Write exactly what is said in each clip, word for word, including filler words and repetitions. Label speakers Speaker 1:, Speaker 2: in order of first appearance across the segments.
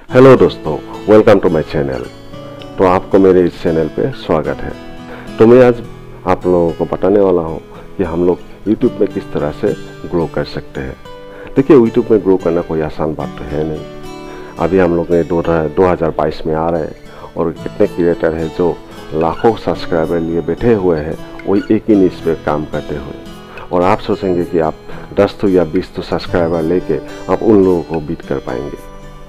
Speaker 1: Hello दोस्तों, welcome to my channel. तो आपको मेरे इस चैनल पे स्वागत है। तो मैं आज आप लोगों को बताने वाला हूँ कि हम लोग यूट्यूब में किस तरह से ग्रो कर सकते हैं। देखिए, यूट्यूब में ग्रो करना कोई आसान बात तो है नहीं। अभी हम लोग ने दो दो हज़ार बाईस में आ रहे हैं और कितने क्रिएटर हैं जो लाखों सब्सक्राइबर लिए बैठे हुए हैं, वही एक ही निश पे काम करते हुए। और आप सोचेंगे कि आप दस तो या बीस तो सब्सक्राइबर लेके आप उन लोगों को बीट कर पाएंगे।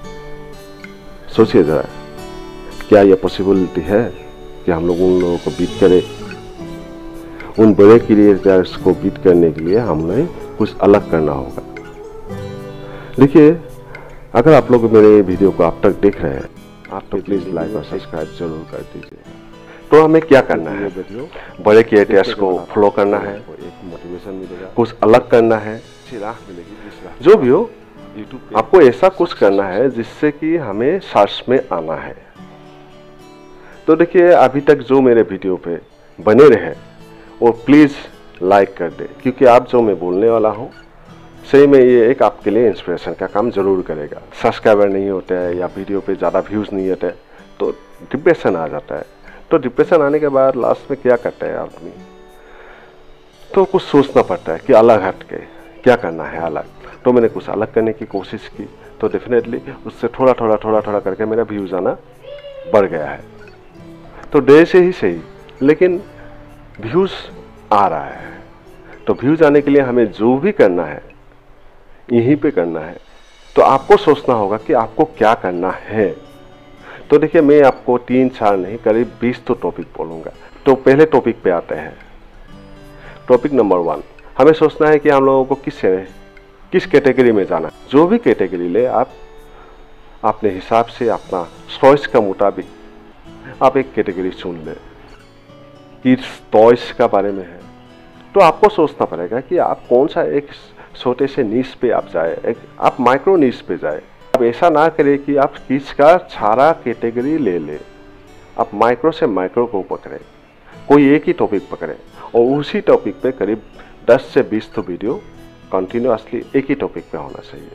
Speaker 1: सोचिए जरा, क्या यह पॉसिबिलिटी है कि हम लोग उन लोगों को बीट करें? उन बड़े क्रिएटर्स को बीट करने के लिए हमें कुछ अलग करना होगा। देखिए, अगर आप लोग मेरे वीडियो को अब तक देख रहे हैं, आप तो प्लीज लाइक और सब्सक्राइब जरूर कर दीजिए। तो हमें क्या करना है? बड़े क्रिएटर्स को फॉलो करना है, एक मोटिवेशन मिलेगा, कुछ अलग करना है, राह मिलेगी। जो भी हो, आपको ऐसा कुछ करना है जिससे कि हमें सर्च में आना है। तो देखिए, अभी तक जो मेरे वीडियो पे बने रहे वो प्लीज लाइक कर दे, क्योंकि आप जो मैं बोलने वाला हूँ सही में ये एक आपके लिए इंस्पिरेशन का काम जरूर करेगा। सब्सक्राइबर नहीं होते हैं या वीडियो पे ज़्यादा व्यूज़ नहीं होते तो डिप्रेशन आ जाता है। तो डिप्रेशन आने के बाद लास्ट में क्या करता है आदमी? तो कुछ सोचना पड़ता है कि अलग हट के क्या करना है अलग। तो मैंने कुछ अलग करने की कोशिश की, तो डेफिनेटली उससे थोड़ा थोड़ा थोड़ा थोड़ा करके मेरा व्यूज़ आना बढ़ गया है। तो देर से ही सही, लेकिन व्यूज़ आ रहा है। तो व्यूज़ आने के लिए हमें जो भी करना है यहीं पे करना है। तो आपको सोचना होगा कि आपको क्या करना है। तो देखिए, मैं आपको तीन चार नहीं करीब बीस तो टॉपिक बोलूँगा। तो पहले टॉपिक पे आते हैं। टॉपिक नंबर वन, हमें सोचना है कि हम लोगों को किस किस कैटेगरी में जाना। जो भी कैटेगरी ले, आप अपने हिसाब से अपना चॉइस का मुताबिक आप एक कैटेगरी चुन ले। किड्स टॉयज का बारे में है तो आपको सोचना पड़ेगा कि आप कौन सा एक छोटे से नीश पे आप जाए, एक आप माइक्रो नीश पे जाए। आप ऐसा ना करें कि आप किड्स का सारा कैटेगरी ले ले। आप माइक्रो से माइक्रो को पकड़े, कोई एक ही टॉपिक पकड़े और उसी टॉपिक पे करीब दस से बीस तो वीडियो कंटिन्यूअसली एक ही टॉपिक पे होना चाहिए।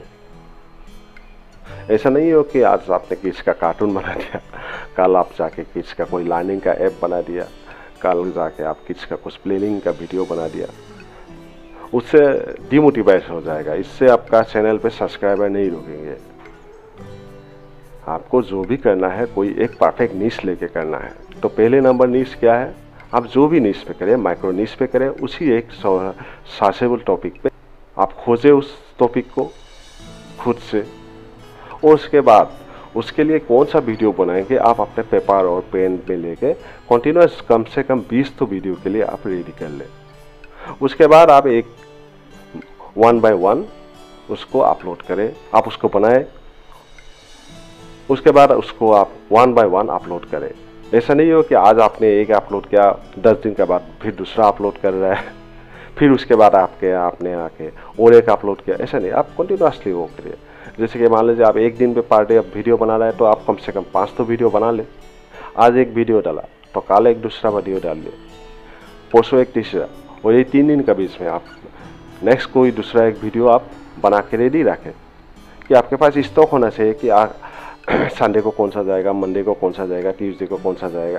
Speaker 1: ऐसा नहीं हो कि आज आपने किड्स का कार्टून बना दिया, कल आप जाके किड्स का कोई लर्निंग का ऐप बना दिया, कल जाके आप किड्स का कुछ प्लेनिंग का वीडियो बना दिया। उससे डिमोटिवेट हो जाएगा। इससे आपका चैनल पे सब्सक्राइबर नहीं रुकेंगे। आपको जो भी करना है कोई एक परफेक्ट नीश लेके करना है। तो पहले नंबर नीश क्या है? आप जो भी नीश पे करें, माइक्रो नीश पे करें, उसी एक सर्चेबल टॉपिक पे आप खोजें उस टॉपिक को खुद से। और उसके बाद उसके लिए कौन सा वीडियो बनाएंगे, आप अपने पेपर और पेन में लेके कंटिन्यूस कम से कम बीस तो वीडियो के लिए आप रेडी कर लें। उसके बाद आप एक वन बाय वन उसको अपलोड करें, आप उसको बनाएं। उसके बाद उसको आप वन बाय वन अपलोड करें। ऐसा नहीं हो कि आज आपने एक अपलोड किया, दस दिन के बाद फिर दूसरा अपलोड कर रहा है, फिर उसके बाद आपके आपने आके और एक अपलोड किया। ऐसा नहीं, आप कंटिन्यूसली वो करिए। जैसे कि मान लीजिए आप एक दिन पे पर डे आप वीडियो बना रहे हैं, तो आप कम से कम पाँच तो वीडियो बना ले। आज एक वीडियो डाला तो कल एक दूसरा वीडियो डाल ले, परसों एक तीसरा, और ये तीन दिन के बीच में आप नेक्स्ट कोई दूसरा एक वीडियो आप बना के रेडी रखें कि आपके पास स्टॉक होना चाहिए कि आ संडे को कौन सा जाएगा, मंडे को कौन सा जाएगा, ट्यूसडे को कौन सा जाएगा।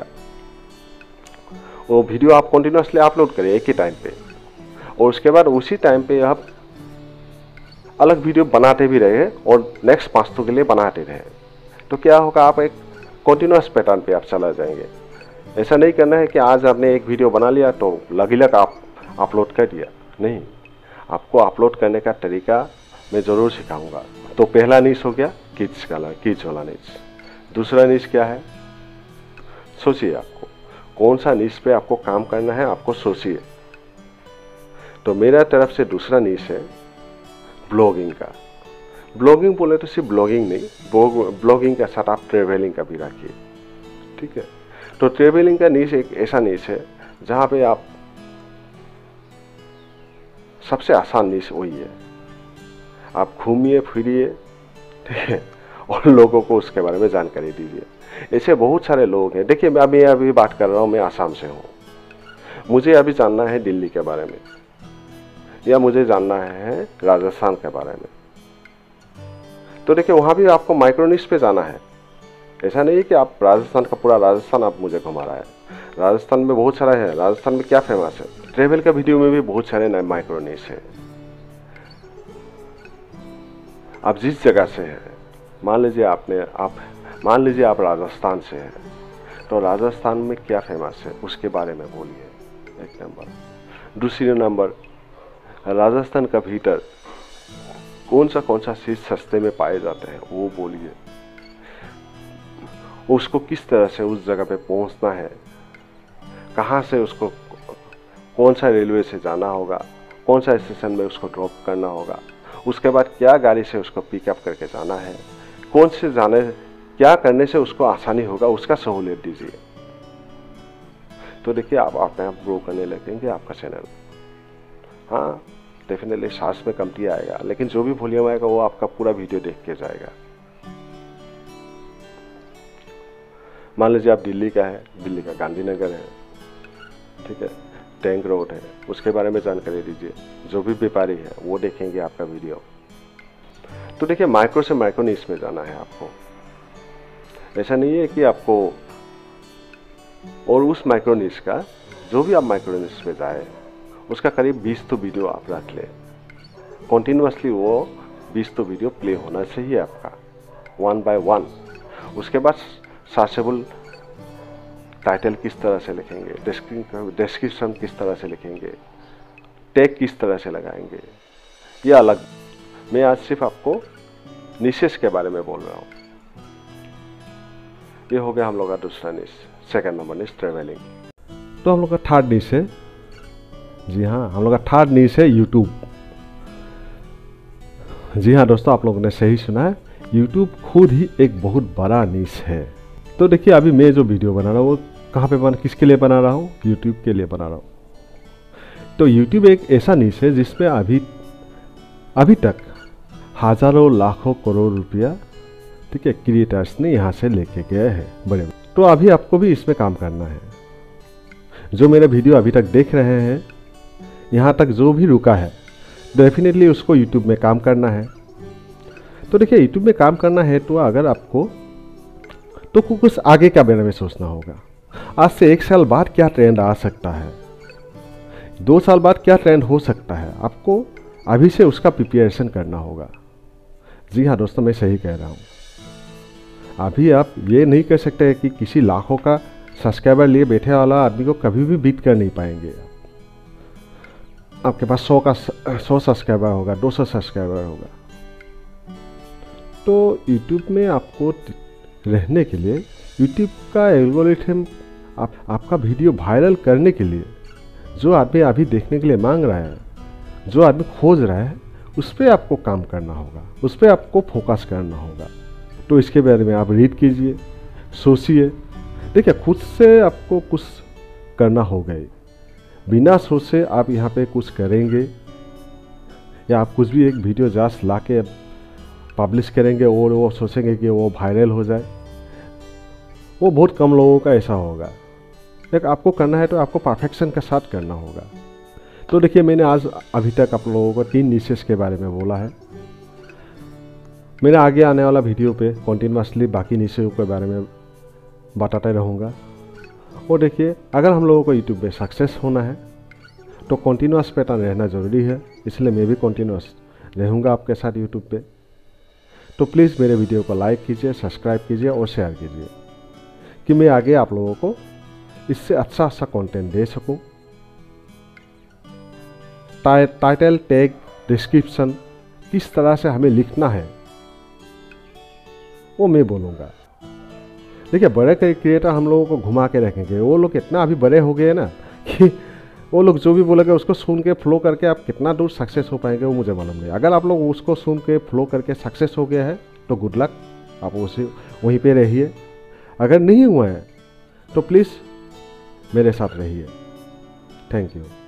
Speaker 1: वो वीडियो आप कंटिन्यूसली अपलोड करें एक ही टाइम पे, और उसके बाद उसी टाइम पे आप अलग वीडियो बनाते भी रहे और नेक्स्ट पाँच तो के लिए बनाते रहे। तो क्या होगा, आप एक कंटिन्यूस पैटर्न पे आप चला जाएंगे। ऐसा नहीं करना है कि आज आपने एक वीडियो बना लिया तो लगी लग आप अपलोड कर दिया। नहीं, आपको अपलोड करने का तरीका मैं ज़रूर सिखाऊंगा। तो पहला नीश हो गया किड्स का, किड्स वाला नीश। दूसरा नीश क्या है? सोचिए आपको कौन सा नीश पे आपको काम करना है, आपको सोचिए। तो मेरा तरफ से दूसरा नीश है ब्लॉगिंग का। ब्लॉगिंग बोले तो सिर्फ ब्लॉगिंग नहीं, ब्लॉगिंग के साथ आप ट्रेवलिंग का भी रखिए, ठीक है। तो ट्रेवलिंग का नीश एक ऐसा नीश है जहाँ पे आप सबसे आसान नीश वही है। आप घूमिए फिरिए, ठीक है, और लोगों को उसके बारे में जानकारी दीजिए। ऐसे बहुत सारे लोग हैं। देखिए, मैं अभी अभी बात कर रहा हूँ, मैं आसाम से हूँ, मुझे अभी जानना है दिल्ली के बारे में, या मुझे जानना है राजस्थान के बारे में। तो देखिए वहाँ भी आपको माइक्रो निश पे जाना है। ऐसा नहीं है कि आप राजस्थान का पूरा राजस्थान आप मुझे घुमा रहा है। राजस्थान में बहुत सारा है। राजस्थान में क्या फेमस है, ट्रेवल का वीडियो में भी बहुत सारे नए माइक्रो निश है। आप जिस जगह से हैं, मान लीजिए आपने आप मान लीजिए आप राजस्थान से हैं, तो राजस्थान में क्या फेमस है उसके बारे में बोलिए, एक नंबर। दूसरी नंबर, राजस्थान का भीतर कौन सा कौन सा चीज सस्ते में पाए जाते हैं वो बोलिए। उसको किस तरह से उस जगह पे पहुंचना है, कहाँ से उसको कौन सा रेलवे से जाना होगा, कौन सा स्टेशन में उसको ड्रॉप करना होगा, उसके बाद क्या गाड़ी से उसको पिकअप करके जाना है, कौन से जाने क्या करने से उसको आसानी होगा, उसका सहूलियत दीजिए। तो देखिए आप अपने आप ग्रो करने लगेंगे आपका चैनल। हाँ डेफिनेटली सांस में कमती आएगा, लेकिन जो भी वॉल्यूम आएगा वो आपका पूरा वीडियो देख के जाएगा। मान लीजिए आप दिल्ली का है, दिल्ली का गांधीनगर है, ठीक है, टैंक रोड है, उसके बारे में जानकारी दीजिए। जो भी व्यापारी है वो देखेंगे आपका वीडियो। तो देखिए माइक्रो से माइक्रो निश में जाना है आपको। ऐसा नहीं है कि आपको, और उस माइक्रो निश का जो भी आप माइक्रो निश में जाए उसका करीब बीस तो वीडियो आप रख लें कॉन्टिन्यूसली। वो बीस तो वीडियो प्ले होना चाहिए आपका वन बाय वन। उसके बाद सर्चेबल टाइटल किस तरह से लिखेंगे, डिस्क्रिप्शन किस तरह से लिखेंगे, टैग किस तरह से लगाएंगे, ये अलग। मैं आज सिर्फ आपको निशेस के बारे में बोल रहा हूँ। ये हो गया हम लोग का दूसरा niche. Second number niche travelling. तो हम लोग का थर्ड निश है, जी हाँ, हम लोग का थर्ड निश है यूट्यूब। जी हाँ दोस्तों, आप लोगों ने सही सुना है, यूट्यूब खुद ही एक बहुत बड़ा निश है। तो देखिए अभी मैं जो वीडियो बना रहा हूँ वो कहाँ पे बना, किसके लिए बना रहा हूँ, यूट्यूब के लिए बना रहा हूँ। तो यूट्यूब एक ऐसा निश है जिसमें अभी अभी तक हजारों लाखों करोड़ रुपया, ठीक है, क्रिएटर्स ने यहाँ से लेके गए हैं बड़े। तो अभी आपको भी इसमें काम करना है। जो मेरे वीडियो अभी तक देख रहे हैं, यहाँ तक जो भी रुका है, डेफिनेटली उसको यूट्यूब में काम करना है। तो देखिए यूट्यूब में काम करना है तो अगर आपको तो कुछ आगे का बारे में सोचना होगा। आज से एक साल बाद क्या ट्रेंड आ सकता है, दो साल बाद क्या ट्रेंड हो सकता है, आपको अभी से उसका प्रिपरेशन करना होगा। जी हाँ दोस्तों, मैं सही कह रहा हूँ। अभी आप ये नहीं कह सकते कि किसी लाखों का सब्सक्राइबर लिए बैठे वाला आदमी को कभी भी बीट कर नहीं पाएंगे। आपके पास सौ का सौ सब्सक्राइबर होगा, दो सौ सब्सक्राइबर होगा। तो यूट्यूब में आपको रहने के लिए, यूट्यूब का एल्गोरिथम आप, आपका वीडियो वायरल करने के लिए, जो आदमी अभी देखने के लिए मांग रहा है, जो आदमी खोज रहा है, उस पर आपको काम करना होगा, उस पर आपको फोकस करना होगा। तो इसके बारे में आप रीड कीजिए, सोचिए। देखिए खुद से आपको कुछ करना होगा। बिना सोचे आप यहाँ पे कुछ करेंगे या आप कुछ भी एक वीडियो जस्ट ला के पब्लिश करेंगे और वो सोचेंगे कि वो वायरल हो जाए, वो बहुत कम लोगों का ऐसा होगा। एक आपको करना है तो आपको परफेक्शन के साथ करना होगा। तो देखिए मैंने आज अभी तक आप लोगों को तीन निशेस के बारे में बोला है। मेरे आगे आने वाला वीडियो पे कॉन्टिन्यूसली बाकी निशेस के बारे में बताते रहूँगा। और देखिए अगर हम लोगों को यूट्यूब में सक्सेस होना है तो कॉन्टिन्यूस पैटर्न रहना ज़रूरी है, इसलिए मैं भी कॉन्टिन्यूस रहूँगा आपके साथ यूट्यूब पे। तो प्लीज़ मेरे वीडियो को लाइक कीजिए, सब्सक्राइब कीजिए और शेयर कीजिए कि मैं आगे आप लोगों को इससे अच्छा अच्छा कंटेंट दे सकूं। टाइटल, टैग, डिस्क्रिप्शन किस तरह से हमें लिखना है वो मैं बोलूँगा। देखिए बड़े क्रिएटर हम लोगों को घुमा के रखेंगे, वो लोग इतना अभी बड़े हो गए ना कि वो लोग जो भी बोलेंगे उसको सुन के फ्लो करके आप कितना दूर सक्सेस हो पाएंगे वो मुझे मालूम नहीं। अगर आप लोग उसको सुन के फ्लो करके सक्सेस हो गया है तो गुड लक, आप उसी वहीं पे रहिए। अगर नहीं हुआ है तो प्लीज़ मेरे साथ रहिए। Thank you.